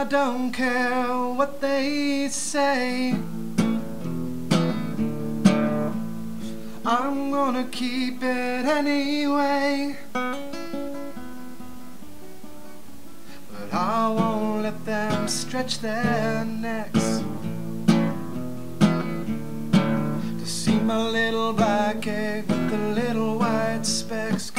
I don't care what they say. I'm gonna keep it anyway. But I won't let them stretch their necks to see my little black egg with the little white specks.